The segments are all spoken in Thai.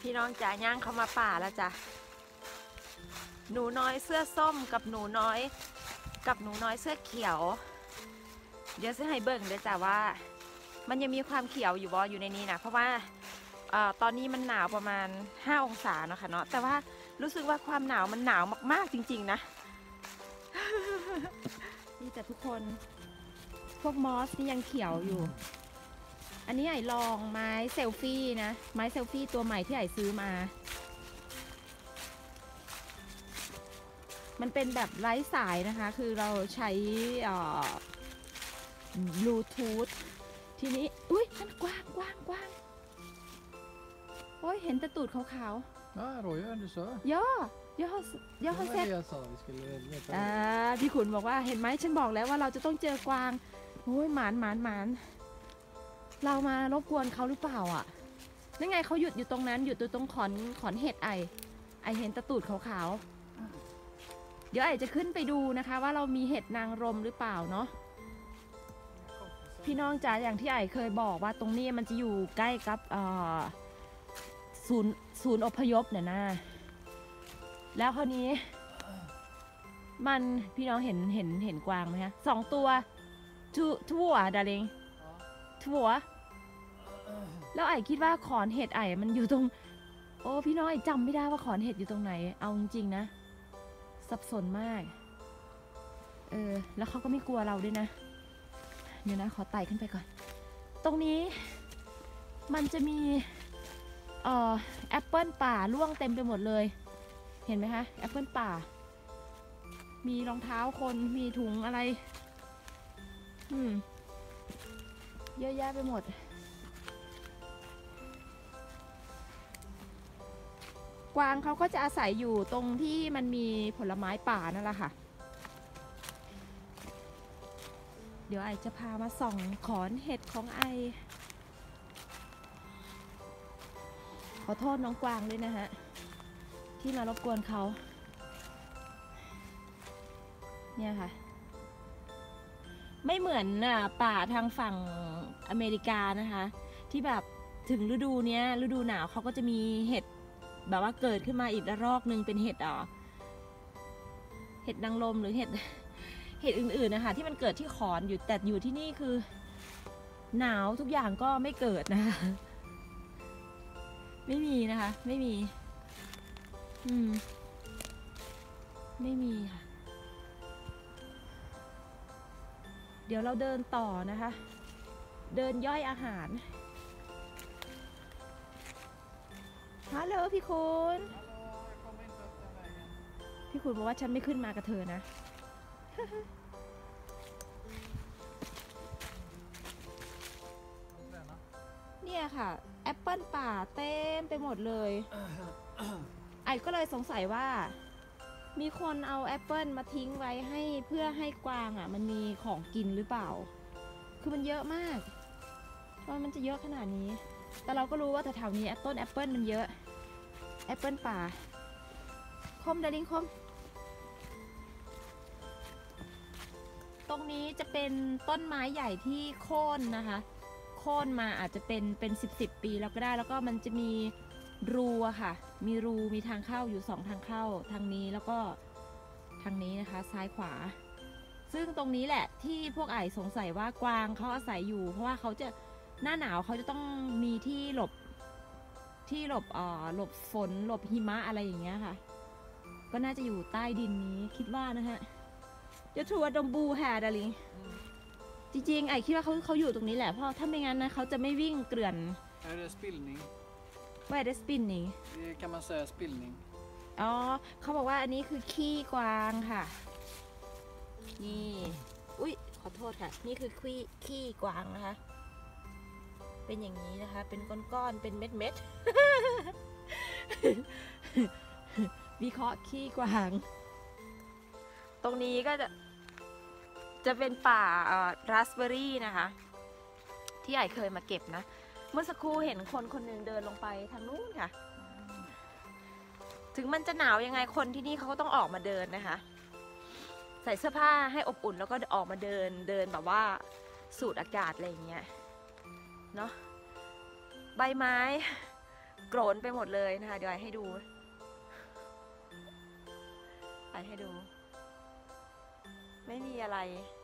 พี่น้องจ๋าย่างเขามาป่าแล้วจ้ะหนูน้อยเสื้อส้มกับหนูน้อยเสื้อเขียวเดี๋ยวจะให้เบิ่งเลยจ้ะว่ามันยังมีความเขียวอยู่บ่อยู่ในนี้นะเพราะว่าตอนนี้มันหนาวประมาณ5 องศาเนาะค่ะเนาะแต่ว่ารู้สึกว่าความหนาวมันหนาวมากๆจริงๆนะ นี่จ้ะทุกคนพวกมอสนี่ยังเขียวอยู่อันนี้ไอ้ลองไม้เซลฟี่นะไม้เซลฟี่ตัวใหม่ที่ไอ้ซื้อมามันเป็นแบบไร้สายนะคะคือเราใช้บลูทูธทีนี้อุ้ยนั่นกว้างโอ้ยเห็นแต่ตูดขาว Ja, rådjur du sa. ๆย่อย่อ Det เซ็ต var det jag sa, vi skulle leta. พี่ขุนบอกว่าเห็นไหมฉันบอกแล้วว่าเราจะต้องเจอกวางโอ้ยหมานเรามารบกวนเขาหรือเปล่าอ่ะนั่นไงเขาหยุดอยู่ตรงนั้นหยุดอยู่ตรงขอนเห็ดไอเห็นตะตูดขาวๆเดี๋ยวไอจะขึ้นไปดูนะคะว่าเรามีเห็ดนางรมหรือเปล่าเนาะพี่น้องจ๋าอย่างที่ไอเคยบอกว่าตรงนี้มันจะอยู่ใกล้กับศูนย์อพยพเนี่ยนะแล้วคราวนี้มันพี่น้องเห็นกวางไหมคะ2 ตัวทั่วดาริงทั่วแล้วไอคิดว่าขอนเห็ดไอมันอยู่ตรงโอ้พี่น้องไอจำไม่ได้ว่าขอนเห็ดอยู่ตรงไหนเอาจริงๆนะสับสนมากแล้วเขาก็ไม่กลัวเราด้วยนะเดี๋ยวนะขอไต่ขึ้นไปก่อนตรงนี้มันจะมีแอปเปิลป่าร่วงเต็มไปหมดเลยเห็นไหมคะแอปเปิลป่ามีรองเท้าคนมีถุงอะไรเยอะแยะไปหมดกวางเขาก็จะอาศัยอยู่ตรงที่มันมีผลไม้ป่านั่นแหละค่ะเดี๋ยวไอจะพามาส่องขอนเห็ดของไอขอโทษน้องกวางด้วยนะฮะที่มารบกวนเขาเนี่ยค่ะไม่เหมือนป่าทางฝั่งอเมริกานะคะที่แบบถึงฤดูเนี้ยฤดูหนาวเขาก็จะมีเห็ดแบบว่าเกิดขึ้นมาอีกระลอกหนึ่งเป็นเห็ดนางรมหรือเห็ดอื่นๆนะคะที่มันเกิดที่ขอนอยู่แต่อยู่ที่นี่คือหนาวทุกอย่างก็ไม่เกิดนะคะไม่มีนะคะไม่มีค่ะเดี๋ยวเราเดินต่อนะคะเดินย่อยอาหารฮัลโหลพี่คุณบอกว่าฉันไม่ขึ้นมากับเธอนะ เนี่ยค่ะแอปเปิลป่าเต็มไปหมดเลยไอ้ก็เลยสงสัยว่ามีคนเอาแอปเปิลมาทิ้งไว้ให้เพื่อให้กวางมันมีของกินหรือเปล่าคือมันเยอะมากว่ามันจะเยอะขนาดนี้แต่เราก็รู้ว่าแถวๆนี้ต้นแอปเปิลมันเยอะแอปเปิลป่าคมดาริงคมตรงนี้จะเป็นต้นไม้ใหญ่ที่โค่นนะคะโค่นมาอาจจะเป็น10 ปีแล้วก็ได้แล้วก็มันจะมีรูอะค่ะมีทางเข้าอยู่2 ทางเข้าทางนี้แล้วก็ทางนี้นะคะซ้ายขวาซึ่งตรงนี้แหละที่พวกไอ้สงสัยว่ากวางเขาอาศัยอยู่เพราะว่าเขาจะหน้าหนาวเขาจะต้องมีที่หลบฝนหลบหิมะอะไรอย่างเงี้ยค่ะก็น่าจะอยู่ใต้ดินนี้คิดว่านะฮะจะถือว่าดมบูแฮดาลิงจริงๆไอ้คิดว่าเขาอยู่ตรงนี้แหละเพราะถ้าไม่งั้นนะเขาจะไม่วิ่งเกลื่อน Är det spillning? Vad är det spillning? Det kan man säga spillning. อ๋อเขาบอกว่าอันนี้คือขี้กวางค่ะนี่อุ๊ยขอโทษค่ะนี่คือขี้กวางนะคะเป็นอย่างนี้นะคะเป็นก้อนๆเป็นเม็ดวิเคราะห์ขี้กวางตรงนี้ก็จะเป็นป่าราสเบอร์รี่นะคะที่ไอเคยมาเก็บนะเมื่อสักครู่เห็นคนหนึ่งเดินลงไปทางนู้นค่ะถึงมันจะหนาวยังไงคนที่นี่เขาก็ต้องออกมาเดินนะคะใส่เสื้อผ้าให้อบอุ่นแล้วก็ออกมาเดินแบบว่าสูดอากาศอะไรอย่างเงี้ยเนาะใบไม้โกรนไปหมดเลยนะคะเดี๋ยวไอให้ดูไม่มีอะไร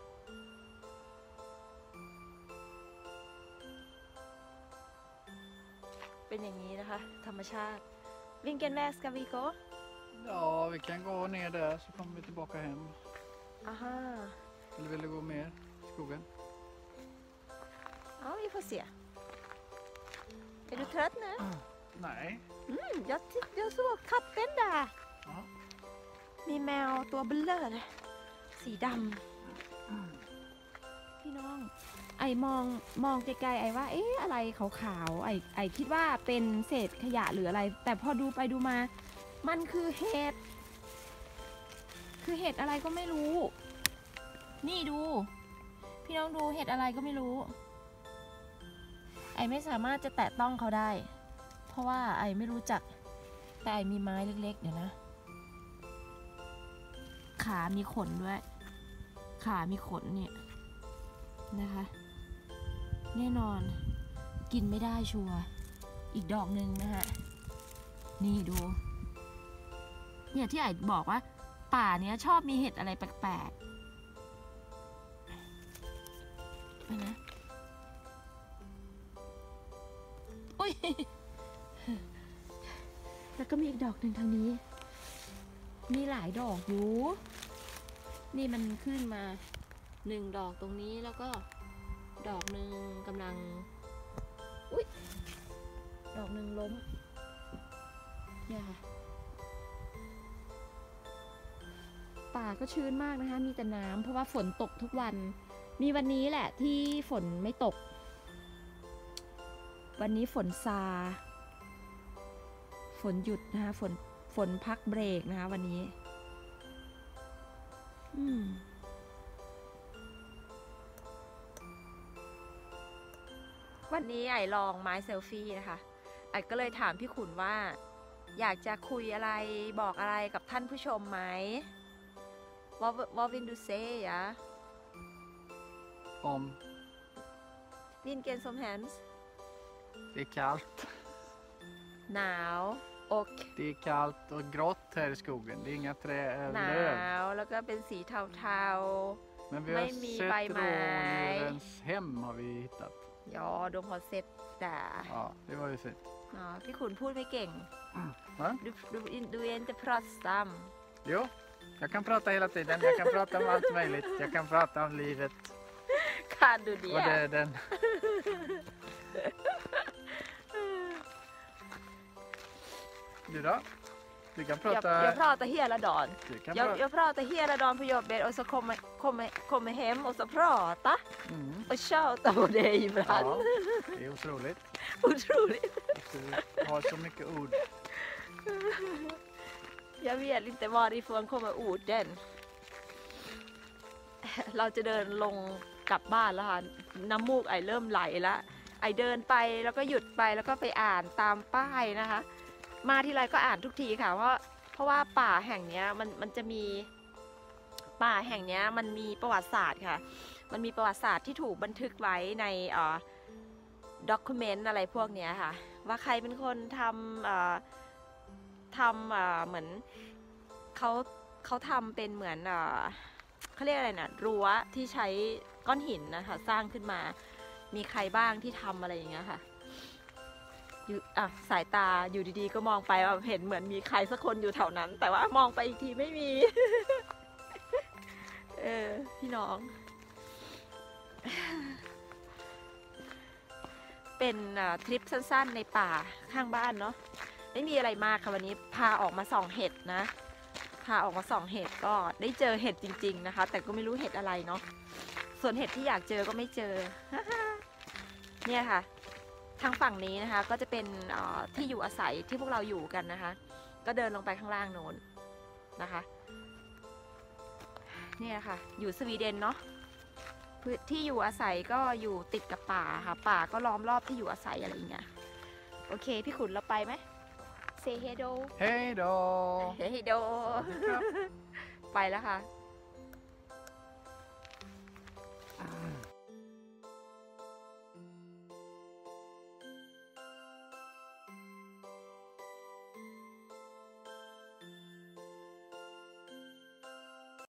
เป็นอย่างนี้นะคะธรรมชาติวิงเกนแวสกาวิโก Ja, vi kan gå ner där så kommer vi tillbaka hem. อ่าฮะ Eller vill du gå mer i skogen? Ja, vi får se. Är du trött nu? Nej. Jag såg katten där. Ja. มีแมวตัวเบลอเลยสีดำพี่น้องไอมองไกลๆไอว่าเอ๊ะอะไรขาวๆไอคิดว่าเป็นเศษขยะหรืออะไร แต่พอดูไปดูมามันคือเห็ดอะไรก็ไม่รู้นี่ดูพี่น้องดูเห็ดอะไรก็ไม่รู้ไอไม่สามารถจะแตะต้องเขาได้เพราะว่าไอไม่รู้จักแต่ไอมีไม้เล็กๆเดี๋ยวนะขามีขนด้วยขามีขนเนี่ยนะคะแน่นอนกินไม่ได้ชัวร์อีกดอกหนึ่งนะฮะนี่ดูเนี่ยที่ไอ้บอกว่าป่าเนี้ยชอบมีเห็ดอะไรแปลกๆไปนะโอ้ยแล้วก็มีอีกดอกหนึ่งทางนี้มีหลายดอกอยู่นี่มันขึ้นมา1 ดอกตรงนี้แล้วก็ดอกหนึ่งกำลังอุ๊ยดอกหนึ่งล้มเนี่ยค่ะป่าก็ชื้นมากนะคะมีแต่น้ำเพราะว่าฝนตกทุกวันมีวันนี้แหละที่ฝนไม่ตกวันนี้ฝนซาฝนหยุดนะคะฝนพักเบรกนะคะวันนี้วันนี้ไอ้ลองไม้เซลฟี่นะคะไอ้ก็เลยถามพี่ขุนว่าอยากจะคุยอะไรบอกอะไรกับท่านผู้ชมไหมVad vill du säga? Om Vilken som helst. det är kallt. หนาวอก Det är kallt och grått här i skogen. Det är inga หนา löv. วแล้วก็เป็นสีเทา Men vi ไม่ har มี sett ใบไม้ rådjurens hem har vi hittat. ๆja de har sett där Ja, det var ju fint. อ๋อพี่ขุนพูดไม่เก่ง Va? Du är inte pratsam Jo, jag kan prata hela tiden. Jag kan prata om allt möjligt. Jag kan prata om livet kan du det och döden. Du då? Du kan prata... jag pratar hela dagen Du kan prata... jag pratar hela dagen på jobbet och så kommer hem och så prata och tjata på dig ibland Ja, det är otroligt. otroligt Du har så mycket ord. jag vet inte varifrån kommer orden เราจะเดินลงกลับบ้านแล้วค่ะน้ำมูกไอเริ่มไหลแล้วไอเดินไปแล้วก็หยุดไปแล้วก็ไปอ่านตามป้ายนะคะมาทีไรก็อ่านทุกทีค่ะเพราะว่าป่าแห่งนี้มันจะมีป่าแห่งนี้มันมีประวัติศาสตร์ค่ะมันมีประวัติศาสตร์ที่ถูกบันทึกไว้ในด็อกิเมนต์อะไรพวกนี้ค่ะว่าใครเป็นคนทำเหมือนเขาทำเป็นเหมือนเขาเรียกอะไรนะรั้วที่ใช้ก้อนหินนะคะสร้างขึ้นมามีใครบ้างที่ทำอะไรอย่างเงี้ยค่ะสายตาอยู่ดีๆก็มองไปเห็นเหมือนมีใครสักคนอยู่แถวนั้นแต่ว่ามองไปอีกทีไม่มี พี่น้อง เป็นทริปสั้นๆในป่าข้างบ้านเนาะไม่มีอะไรมากค่ะวันนี้พาออกมาส่องเห็ดนะพาออกมาส่องเห็ดก็ได้เจอเห็ดจริงๆนะคะแต่ก็ไม่รู้เห็ดอะไรเนาะส่วนเห็ดที่อยากเจอก็ไม่เจอ เนี่ยค่ะทางฝั่งนี้นะคะก็จะเป็นที่อยู่อาศัยที่พวกเราอยู่กันนะคะก็เดินลงไปข้างล่างโน้นนะคะเนี่ยค่ะอยู่สวีเดนเนาะพื้นที่อยู่อาศัยก็อยู่ติดกับป่าค่ะป่าก็ล้อมรอบที่อยู่อาศัยอะไรอย่างเงี้ยโอเคพี่ขุนเราไปไหมเซเฮโด Hej då! เฮโด ไปแล้วค่ะ